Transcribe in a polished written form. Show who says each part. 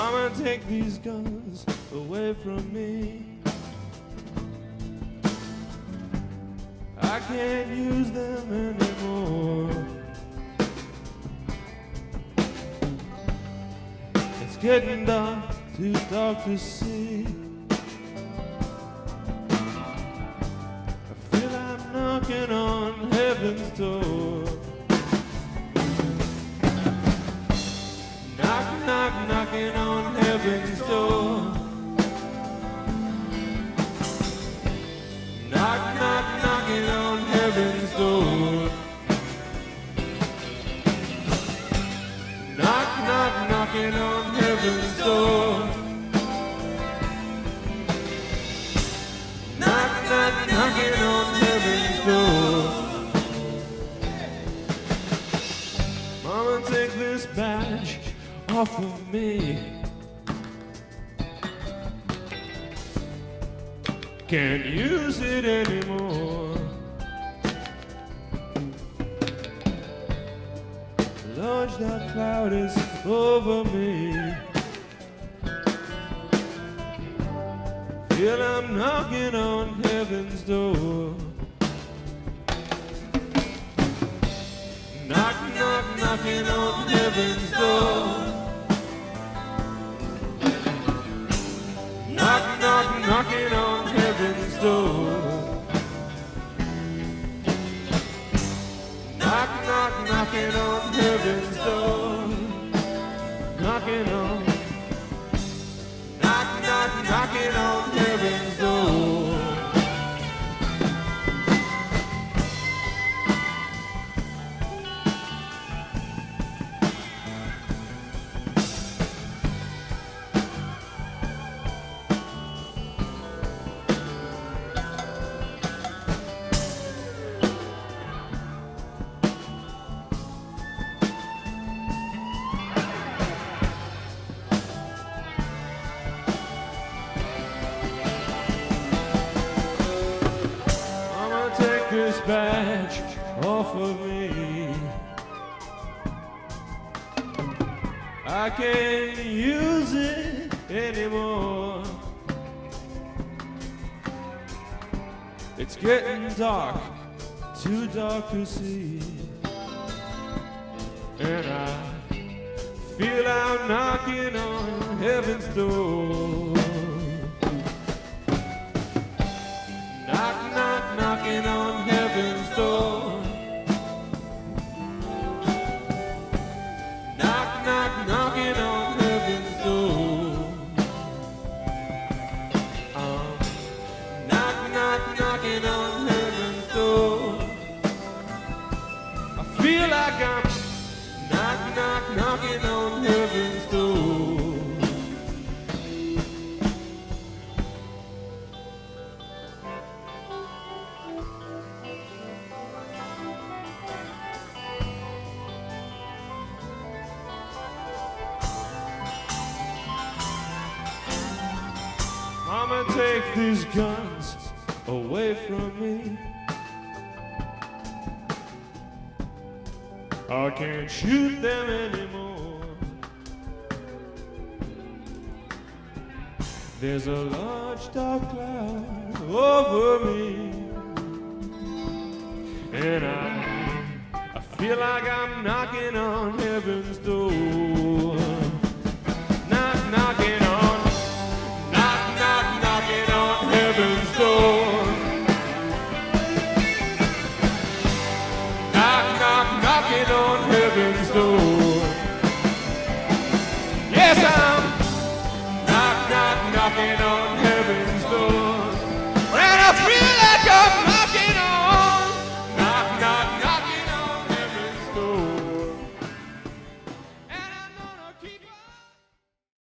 Speaker 1: Mama, take these guns away from me. I can't use them anymore. It's getting dark, too dark to see. I feel I'm knocking on heaven's door. Knock, knock, knocking on heaven's door. Knock, knock, knocking on heaven's door. Knock, knock, knocking on heaven's door. Knock, knock, knocking on heaven's door. Mama, take this badge off of me. Can't use it anymore. Large dark cloud is over me. Feel I'm knocking on heaven's door. Knock, knock, knocking on heaven's door. Knock, knock, knocking on heaven's door. Knock, knock, knocking on heaven's door. Knocking on. Knock, knock, knocking on heaven's door. This badge off of me. I can't use it anymore. It's getting dark, too dark to see. And I feel I'm knocking on heaven's door. Knock, knock, knocking on heaven's door. Knock, knock, knocking on heaven's door. Knock, knock, knocking on heaven's door. I feel like I'm knock, knock, knocking on heaven's door. Mama, take these guns away from me. I can't shoot them anymore. There's a large dark cloud over me. And I feel like I'm knocking on heaven's door.